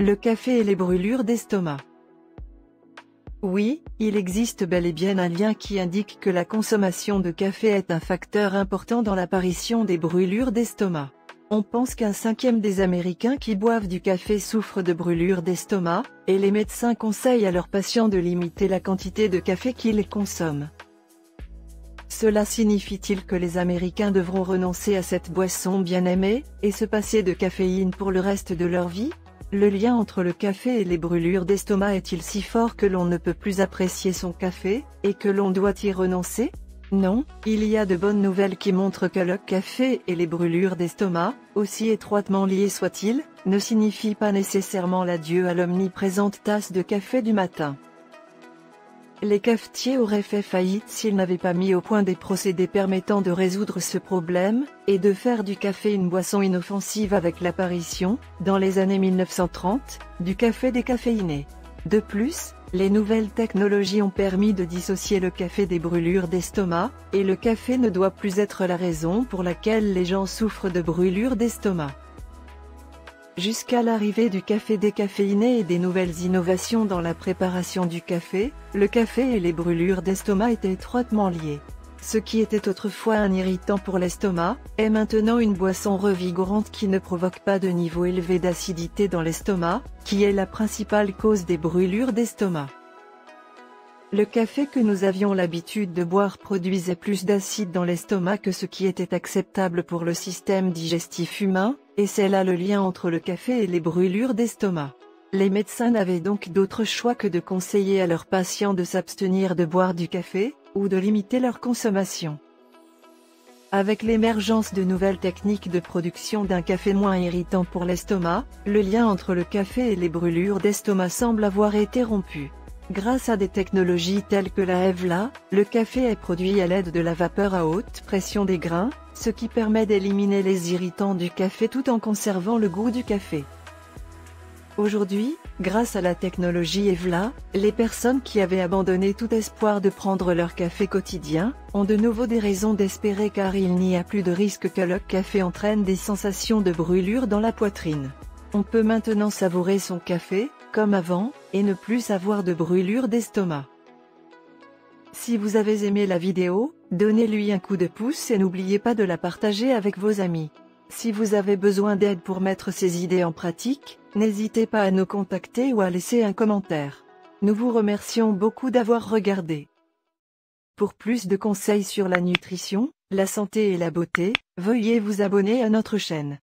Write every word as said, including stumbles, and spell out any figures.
Le café et les brûlures d'estomac. Oui, il existe bel et bien un lien qui indique que la consommation de café est un facteur important dans l'apparition des brûlures d'estomac. On pense qu'un cinquième des Américains qui boivent du café souffrent de brûlures d'estomac, et les médecins conseillent à leurs patients de limiter la quantité de café qu'ils consomment. Cela signifie-t-il que les Américains devront renoncer à cette boisson bien aimée, et se passer de caféine pour le reste de leur vie ? Le lien entre le café et les brûlures d'estomac est-il si fort que l'on ne peut plus apprécier son café, et que l'on doit y renoncer? Non, il y a de bonnes nouvelles qui montrent que le café et les brûlures d'estomac, aussi étroitement liés soient-ils, ne signifient pas nécessairement l'adieu à l'omniprésente tasse de café du matin. Les cafetiers auraient fait faillite s'ils n'avaient pas mis au point des procédés permettant de résoudre ce problème, et de faire du café une boisson inoffensive avec l'apparition, dans les années mille neuf cent trente, du café décaféiné. De plus, les nouvelles technologies ont permis de dissocier le café des brûlures d'estomac, et le café ne doit plus être la raison pour laquelle les gens souffrent de brûlures d'estomac. Jusqu'à l'arrivée du café décaféiné et des nouvelles innovations dans la préparation du café, le café et les brûlures d'estomac étaient étroitement liés. Ce qui était autrefois un irritant pour l'estomac, est maintenant une boisson revigorante qui ne provoque pas de niveau élevé d'acidité dans l'estomac, qui est la principale cause des brûlures d'estomac. Le café que nous avions l'habitude de boire produisait plus d'acide dans l'estomac que ce qui était acceptable pour le système digestif humain, et c'est là le lien entre le café et les brûlures d'estomac. Les médecins n'avaient donc d'autre choix que de conseiller à leurs patients de s'abstenir de boire du café, ou de limiter leur consommation. Avec l'émergence de nouvelles techniques de production d'un café moins irritant pour l'estomac, le lien entre le café et les brûlures d'estomac semble avoir été rompu. Grâce à des technologies telles que la EVLA, le café est produit à l'aide de la vapeur à haute pression des grains, ce qui permet d'éliminer les irritants du café tout en conservant le goût du café. Aujourd'hui, grâce à la technologie EVLA, les personnes qui avaient abandonné tout espoir de prendre leur café quotidien, ont de nouveau des raisons d'espérer car il n'y a plus de risque que le café entraîne des sensations de brûlure dans la poitrine. On peut maintenant savourer son café, comme avant, et ne plus avoir de brûlure d'estomac. Si vous avez aimé la vidéo, donnez-lui un coup de pouce et n'oubliez pas de la partager avec vos amis. Si vous avez besoin d'aide pour mettre ces idées en pratique, n'hésitez pas à nous contacter ou à laisser un commentaire. Nous vous remercions beaucoup d'avoir regardé. Pour plus de conseils sur la nutrition, la santé et la beauté, veuillez vous abonner à notre chaîne.